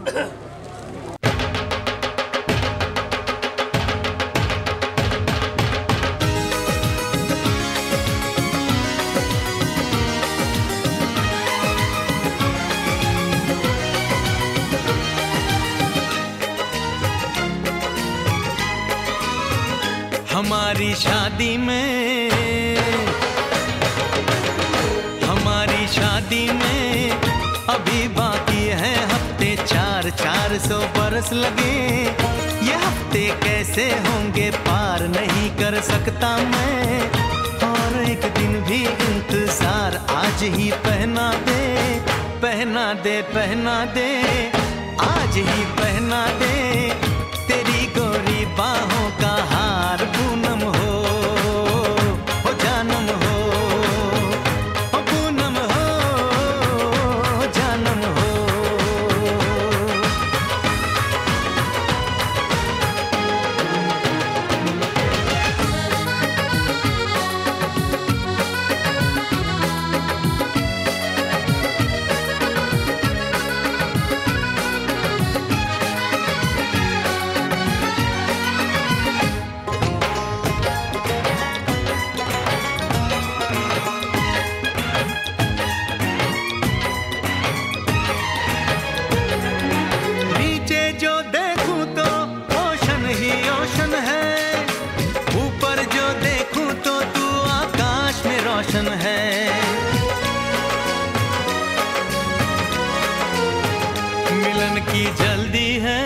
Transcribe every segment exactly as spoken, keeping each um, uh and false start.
हमारी शादी में हमारी शादी में अभी बाकी है हफ्ते चार, चार सौ बरस लगे। ये हफ्ते कैसे होंगे पार नहीं कर सकता मैं, और एक दिन भी इंतजार आज ही पहना दे, पहना दे पहना दे, आज ही पहना दे तेरी गोरी बाहों का हार पूनम हो, हो जानम हो, हो पूनम हो, हो जानम हो। है मिलन की जल्दी है,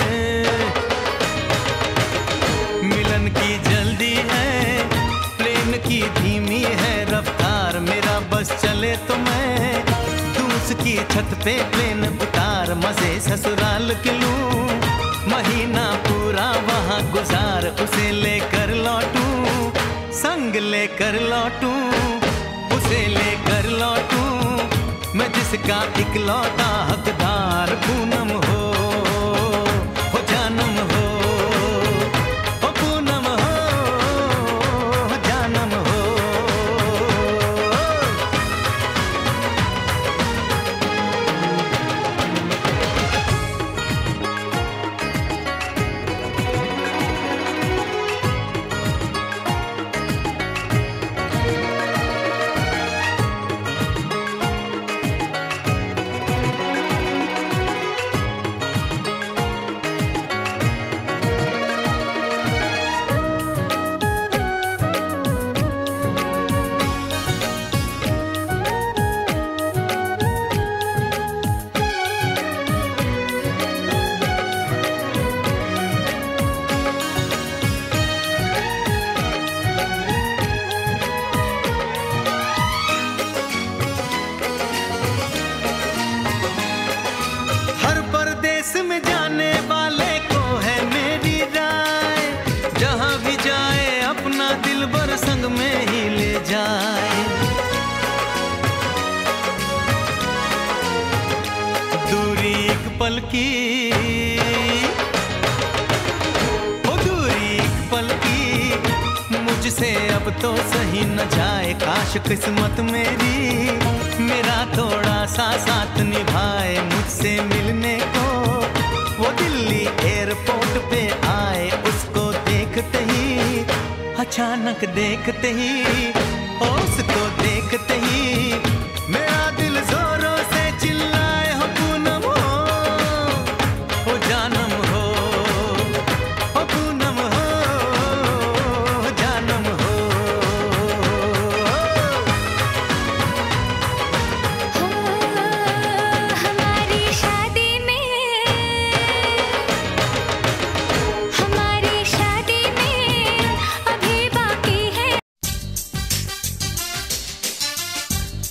मिलन की जल्दी है, प्लेन की धीमी है रफ्तार, मेरा बस चले तो मैं दूं उसकी छत पे प्लेन उतार, मजे ससुराल के लूं, महीना पूरा वहाँ गुजार, उसे लेकर लौटूं, संग लेकर लौटूं, उसे लेकर लौटूं, मैं जिसका इकलौता हकदार पूनम हो, हो जानम हो, हो पूनम हो, हो जानम हो। पल की ओ दूरी एक पल की मुझसे अब तो सही न जाए, काश किस्मत मेरी मेरा थोड़ा सा साथ निभाए, मुझसे मिलने को वो दिल्ली एयरपोर्ट पे आए, उसको देखते ही अचानक देखते ही उसको देखते ही मेरा दिल जोरों से चिल्लाए, हो पूनम हो, हो जानम हो, हो पूनम हो, हो जानम हो। हो हमारी शादी में, हमारी शादी में अभी बाकी है।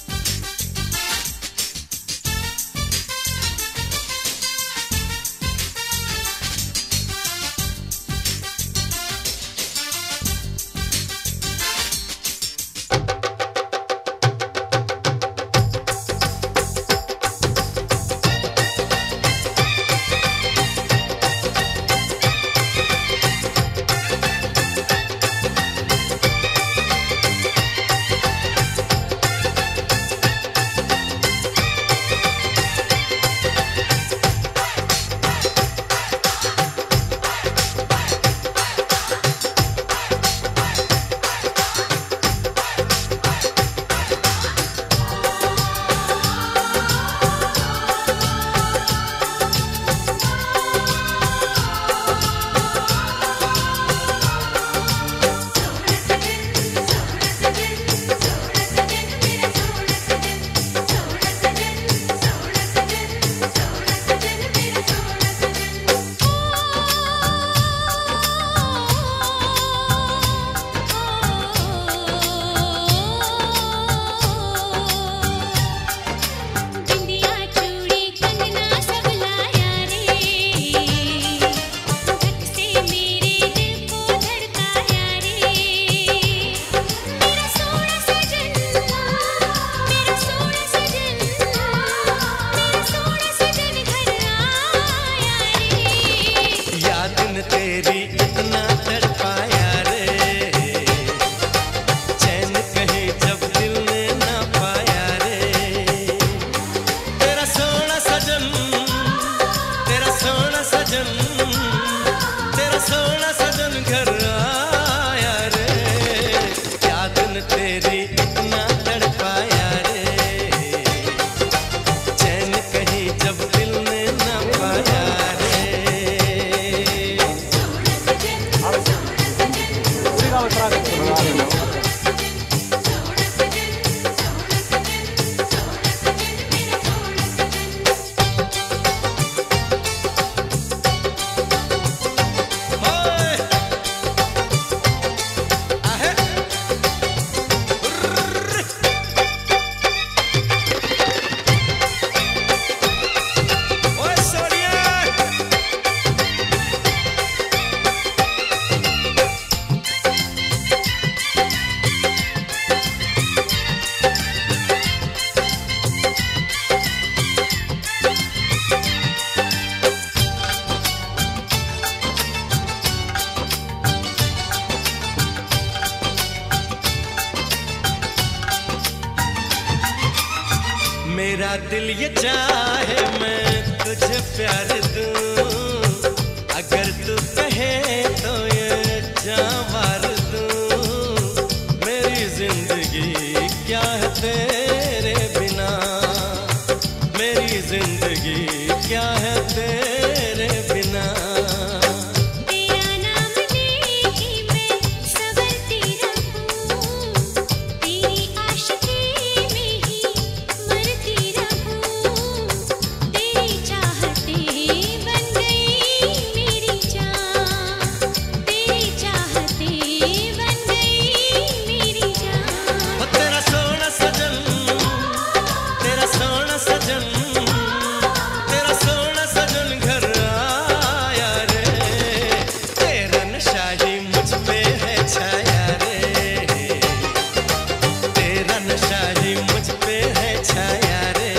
मेरा दिल ये चाहे मैं तुझे प्यार दूं, अगर तू कहे तो ये जान मार दूं। मेरी जिंदगी क्या है तेरे बिना, मेरी जिंदगी क्या है तेरे बिना। तेरा नाम लेके मैं संवरती रहूं, तेरी आशिकी में ही मरती रहूं। तेरी चाहते बन गई मेरी जान, तेरी चाहते बन गई मेरी जान। ओ तेरा सोना सजन, तेरा सोना सजन, तेरा सोना सजन घर आया रे। तेरा नशा ही मुझ पे है छाया रे, तेरा नशा ही मुझ पे है छाया रे।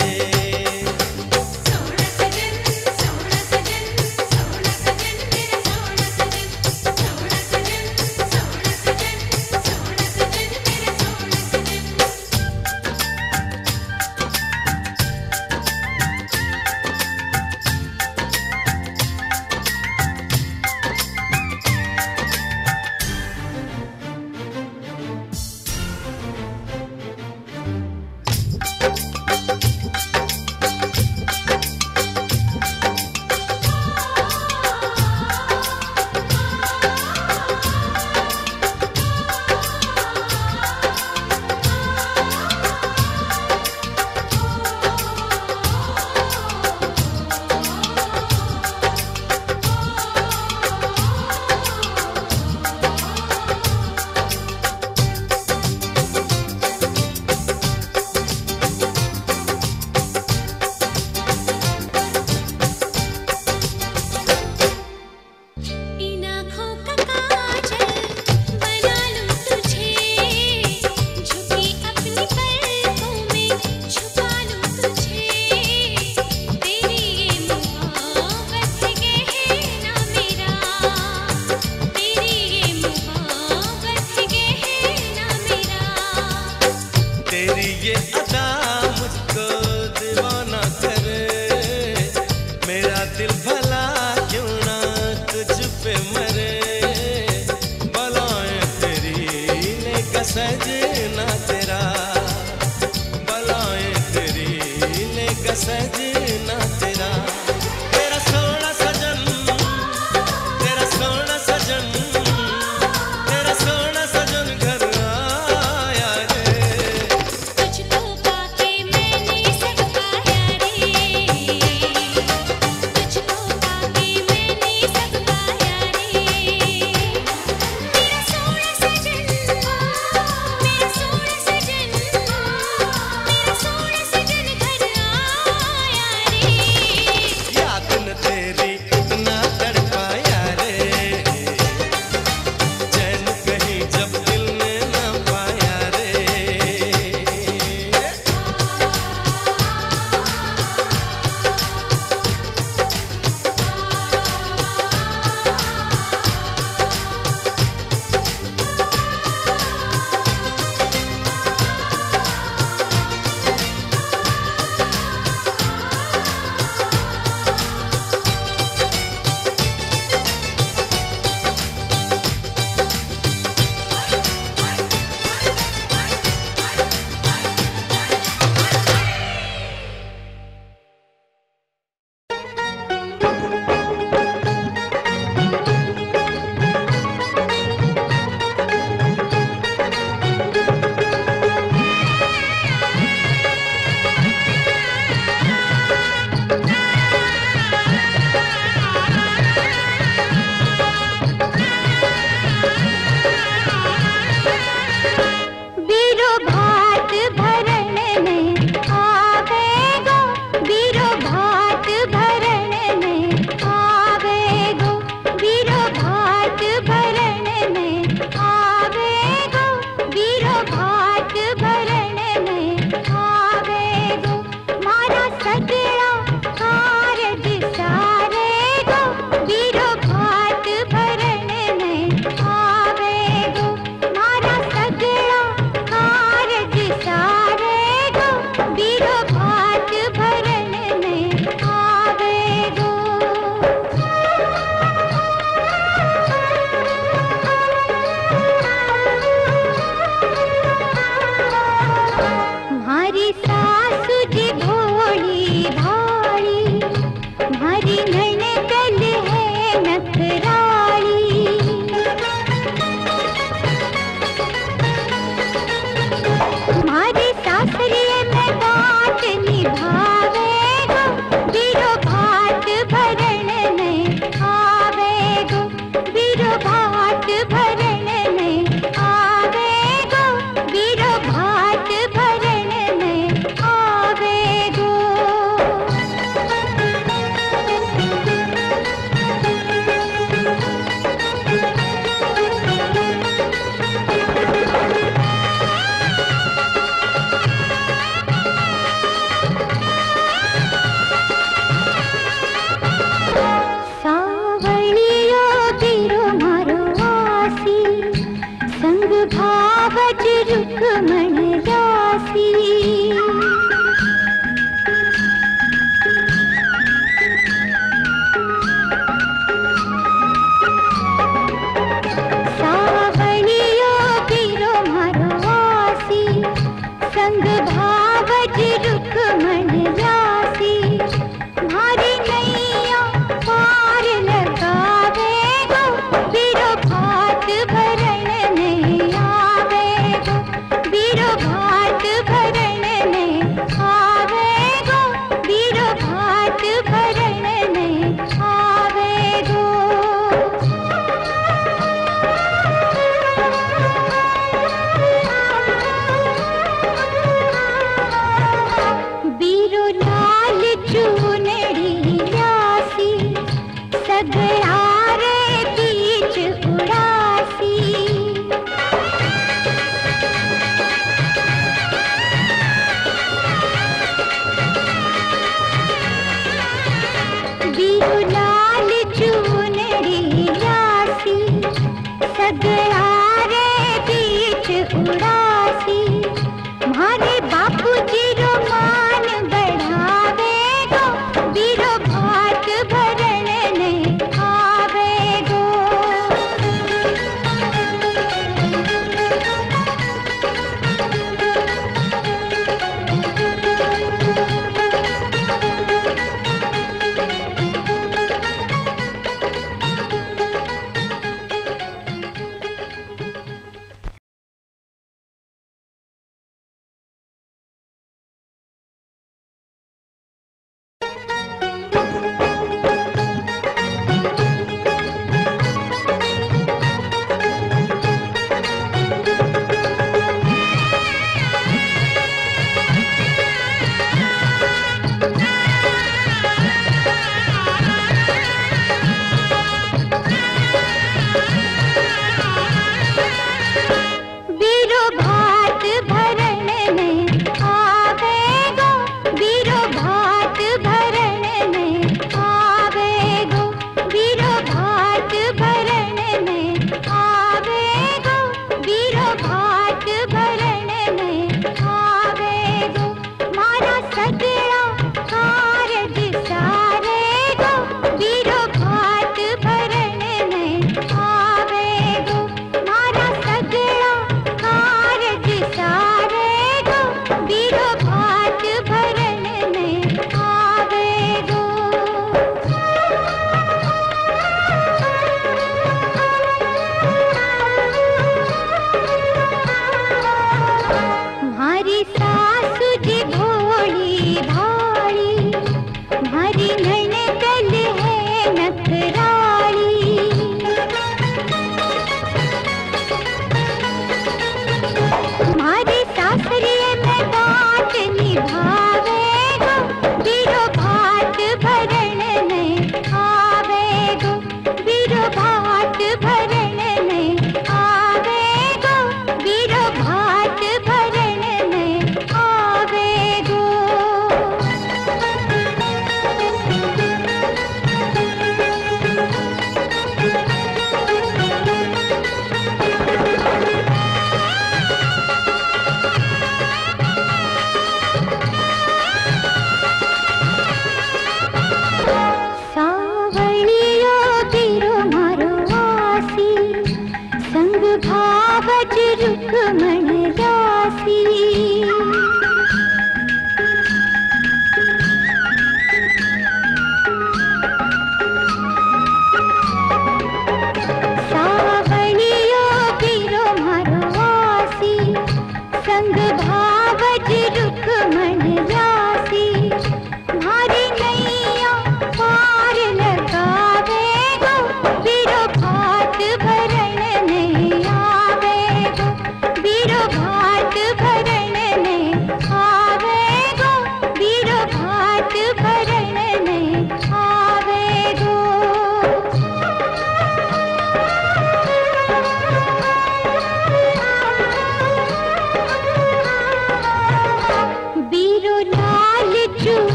सोना सजन, सोना सजन, सोना सजन मेरा सोना सजन, सोना सजन, सोना सजन, सोना सजन मेरा सोना सजन। सासु जी भोली भारी, मारी ननकल है नखरा